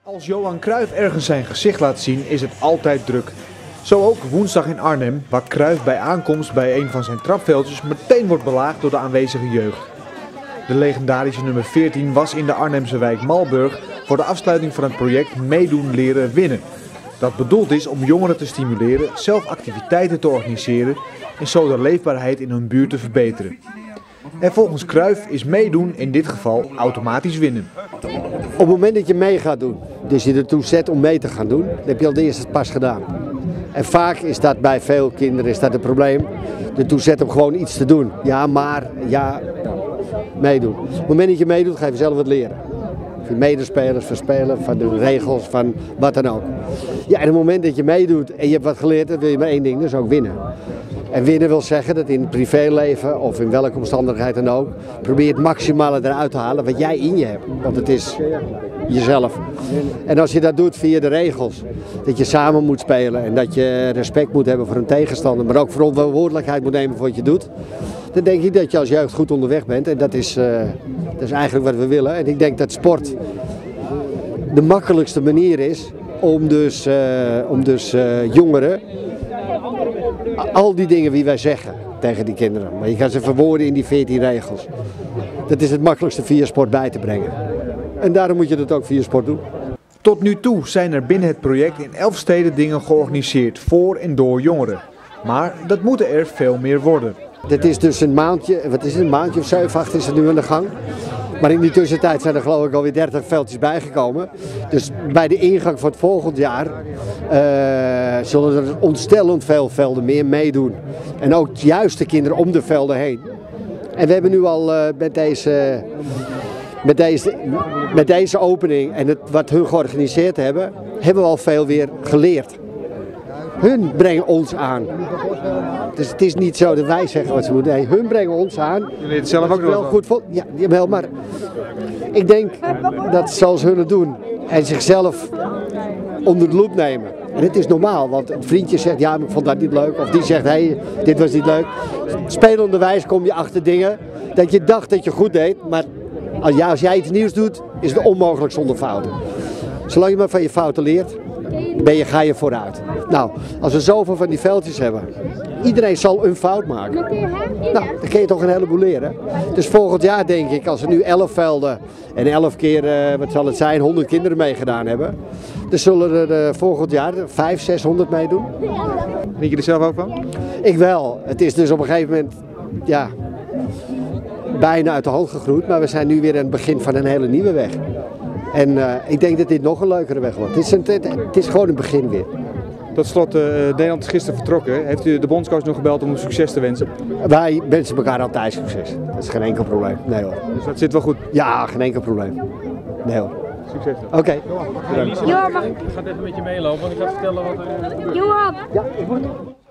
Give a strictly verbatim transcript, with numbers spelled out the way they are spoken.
Als Johan Cruijff ergens zijn gezicht laat zien, is het altijd druk. Zo ook woensdag in Arnhem, waar Cruijff bij aankomst bij een van zijn trapveldjes meteen wordt belaagd door de aanwezige jeugd. De legendarische nummer veertien was in de Arnhemse wijk Malburg voor de afsluiting van het project Meedoen Leren Winnen. Dat bedoeld is om jongeren te stimuleren zelf activiteiten te organiseren en zo de leefbaarheid in hun buurt te verbeteren. En volgens Cruijff is meedoen in dit geval automatisch winnen. Op het moment dat je mee gaat doen, dus je ertoe zet om mee te gaan doen, dan heb je al de eerste pas gedaan. En vaak is dat bij veel kinderen is dat het probleem. Ertoe zet om gewoon iets te doen. Ja, maar, ja, meedoen. Op het moment dat je meedoet, ga je zelf wat leren. Van medespelers, van spelen, van de regels, van wat dan ook. Ja, en op het moment dat je meedoet en je hebt wat geleerd, dan wil je maar één ding, dus ook winnen. En winnen wil zeggen dat in het privéleven of in welke omstandigheid dan ook, probeer het maximale eruit te halen wat jij in je hebt. Want het is jezelf. En als je dat doet via de regels, dat je samen moet spelen en dat je respect moet hebben voor een tegenstander, maar ook verantwoordelijkheid moet nemen voor wat je doet, dan denk ik dat je als jeugd goed onderweg bent. En dat is, uh, dat is eigenlijk wat we willen. En ik denk dat sport de makkelijkste manier is om dus, uh, om dus uh, jongeren, al die dingen die wij zeggen tegen die kinderen, maar je gaat ze verwoorden in die veertien regels. Dat is het makkelijkste via sport bij te brengen. En daarom moet je dat ook via sport doen. Tot nu toe zijn er binnen het project in elf steden dingen georganiseerd voor en door jongeren. Maar dat moeten er veel meer worden. Dit is dus een maandje, wat is het, een maandje of zeven, acht is het nu aan de gang. Maar in die tussentijd zijn er geloof ik alweer dertig veldjes bijgekomen. Dus bij de ingang van het volgend jaar uh, zullen er ontstellend veel velden meer meedoen. En ook juist de kinderen om de velden heen. En we hebben nu al uh, met, deze, met, deze, met deze opening en het, wat hun georganiseerd hebben, hebben we al veel weer geleerd. Hun brengen ons aan. Dus het is niet zo dat wij zeggen wat ze moeten. Nee, hun brengen ons aan. Je weet het zelf ook nog wel goed voor. Ja, jawel, maar ik denk dat zoals hun het doen en zichzelf onder de loep nemen. En het is normaal, want een vriendje zegt ja, maar ik vond dat niet leuk. Of die zegt hé, hey, dit was niet leuk. Spelenderwijs kom je achter dingen dat je dacht dat je goed deed. Maar als, ja, als jij iets nieuws doet, is het onmogelijk zonder fouten. Zolang je maar van je fouten leert, ben je, ga je vooruit. Nou, als we zoveel van die veldjes hebben, iedereen zal een fout maken. Nou, dan kun je toch een heleboel leren. Dus volgend jaar denk ik, als er nu elf velden en elf keer, uh, wat zal het zijn, honderd kinderen meegedaan hebben. Dan zullen er uh, volgend jaar vijfhonderd, zeshonderd meedoen. Vind je er zelf ook van? Ik wel. Het is dus op een gegeven moment, ja, bijna uit de hand gegroeid. Maar we zijn nu weer aan het begin van een hele nieuwe weg. En uh, ik denk dat dit nog een leukere weg wordt. Het is, een, het, het is gewoon een begin weer. Tot slot, uh, Nederland is gisteren vertrokken. Heeft u de bondscoach nog gebeld om hem succes te wensen? Wij wensen elkaar altijd succes. Dat is geen enkel probleem. Nee hoor. Dus dat zit wel goed? Ja, geen enkel probleem. Nee hoor. Succes dan. Oké. Okay. Johan, mag ik? Ik ga even met je meelopen, want ik ga vertellen wat er gebeurt. Johan! Ja, ik moet...